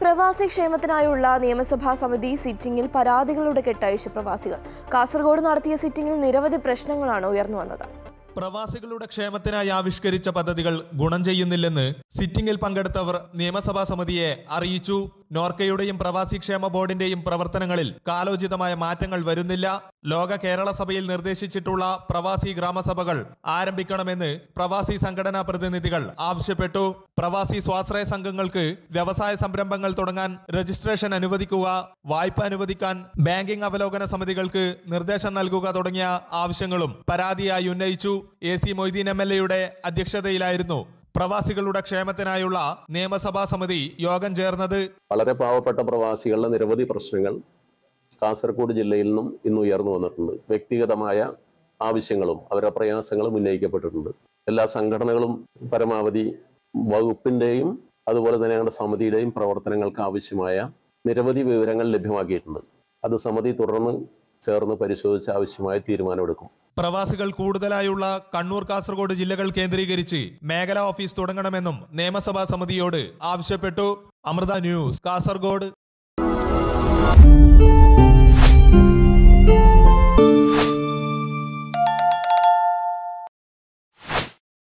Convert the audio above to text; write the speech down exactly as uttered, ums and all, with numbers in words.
പ്രവാസി ക്ഷേമത്തിനായുള്ള നിയമസഭാ സമിതി സിറ്റിംഗിൽ പരാതികളുടെ കെട്ടഴിച്ച പ്രവാസികൾ. കാസർഗോഡ് നടത്തിയ സിറ്റിംഗിൽ നിരവധി പ്രശ്നങ്ങളാണ് ഉയർന്നുവന്നത്. പ്രവാസികളുടെ ക്ഷേമത്തിനായി ആവിഷ്കരിച്ച പദ്ധതികൾ ഗുണം ചെയ്യുന്നില്ലെന്ന് സിറ്റിംഗിൽ പങ്കെടുത്തവർ നിയമസഭാ സമിതിയെ അറിയിച്ചു. നോർക്കയുടെയും പ്രവാസി ക്ഷേമ ബോർഡിന്റെയും പ്രവർത്തനങ്ങളിൽ കാലോചിതമായ മാറ്റങ്ങൾ വരുന്നില്ല. ലോക കേരള സഭയിൽ നിർദ്ദേശിച്ചിട്ടുള്ള പ്രവാസി ഗ്രാമസഭകൾ ആരംഭിക്കണമെന്ന് പ്രവാസി സംഘടനാ പ്രതിനിധികൾ ആവശ്യപ്പെട്ടു. പ്രവാസി സ്വാശ്രയ സംഘങ്ങൾക്ക് വ്യവസായ സംരംഭങ്ങൾ തുടങ്ങാൻ രജിസ്ട്രേഷൻ അനുവദിക്കുക, വായ്പ അനുവദിക്കാൻ ബാങ്കിംഗ് അവലോകന സമിതികൾക്ക് നിർദ്ദേശം നൽകുക തുടങ്ങിയ ആവശ്യങ്ങളും പരാതിയായി ഉന്നയിച്ചു. A C Moideen M L എയുടെ അധ്യക്ഷതയിലായിരുന്നു പ്രവാസികളുടെ ക്ഷേമത്തിനായുള്ള നിയമസഭാ സമിതി യോഗം ചേർന്നത്. വളരെ പാവപ്പെട്ട പ്രവാസികളുടെ നിരവധി പ്രശ്നങ്ങൾ കാസർഗോഡ് ജില്ലയിൽ നിന്നും ഇന്ന് ഉയർന്നു വന്നിട്ടുണ്ട്. വ്യക്തിഗതമായ ആവശ്യങ്ങളും അവരുടെ പ്രയാസങ്ങളും ഉന്നയിക്കപ്പെട്ടിട്ടുണ്ട്. എല്ലാ സംഘടനകളും പരമാവധി വകുപ്പിന്റെയും അതുപോലെ തന്നെ ഞങ്ങളുടെ സമിതിയുടെയും പ്രവർത്തനങ്ങൾക്ക് ആവശ്യമായ നിരവധി വിവരങ്ങൾ ലഭ്യമാക്കിയിട്ടുണ്ട്. അത് സമിതി തുടർന്ന് ചേർന്ന് പരിശോധിച്ച് ആവശ്യമായ തീരുമാനമെടുക്കും. പ്രവാസികൾ കൂടുതലായുള്ള കണ്ണൂർ, കാസർഗോഡ് ജില്ലകൾ കേന്ദ്രീകരിച്ച് മേഖലാ ഓഫീസ് തുടങ്ങണമെന്നും നിയമസഭാ സമിതിയോട് ആവശ്യപ്പെട്ടു. അമൃത ന്യൂസ്, കാസർഗോഡ്.